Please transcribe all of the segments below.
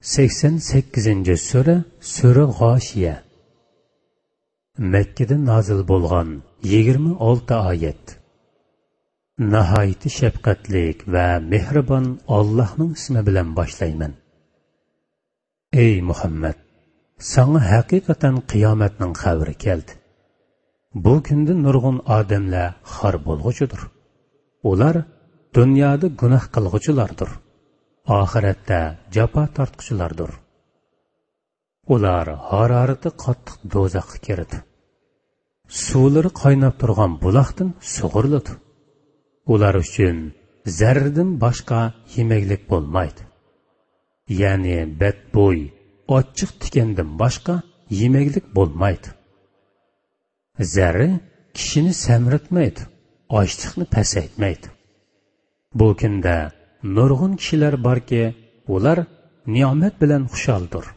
88. sura Sura G'oshiya. Mekkada nozil bo'lgan 26 oyat. Nihoyat shafqatlik va mehribon Allohning ismi bilan boshlayman. Ey Muhammad, sana haqiqatan qiyomatning xabari keldi. Bu kunda nurg'un odamlar xor bo'lg'uchidir. Ular dunyoda gunoh qilg'uchilardir. Oxiratda jafo tortquchilardir. Ular harorati qattiq do'zaxga kirdi. Suvlari qaynab turgan buloqdan sug'uriladi. Ular uchun zarradan boshqa yemaklik bo'lmaydi. Ya'ni badbo'y, ochiq tikandan boshqa yemaklik bo'lmaydi. Zarra kishini samritmaydi, ochliqni pasaytmaydi. Bu kunda nurg'un kishilar borki, ular ne'mat bilan xushaldir.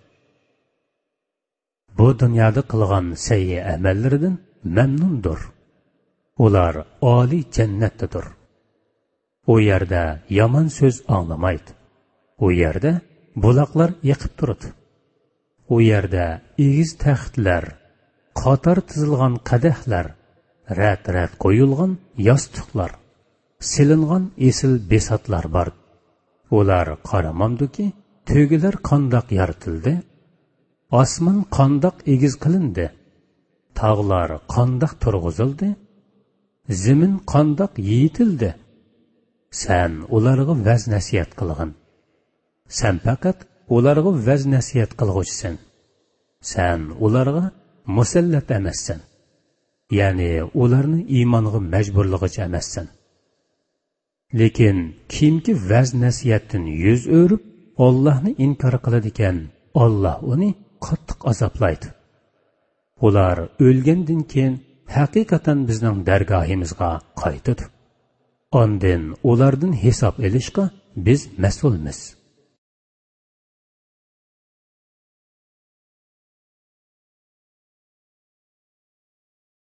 Bu dunyoda qilgan sayyi amallaridan mamnundir. Ular oliy jannatdadir. U yerda yomon so'z anglamaydi. U yerda buloqlar yiqib turadi. U yerda egiz taxtlar, qator tizilgan qadahlar, rat-rat qo'yilgan yostiqlar, silingan esil besatlar bor. Ular qaramamduki, to'gilar qandoq yaratildi, osmon qandoq egiz qilindi, tog'lar qandoq turg'izildi, zamin qandoq yeyitildi. Sen ularga vaz nasihat qilgin. Sen faqat ularga vaz nasihat qilg'uchisan. Sen ularga musallat emassan. Ya'ni ularni iymonga majburlig'icha emassan. Lekin kimki vaz nasihatdan yuz o'rib Allohni inkor qiladi ekan, Alloh uni qattiq azoblaydi. Ular o'lgandan keyin haqiqatan bizning dargohimizga qaytadi. Ondan ulardan hisob olishga biz mas'ulmiz.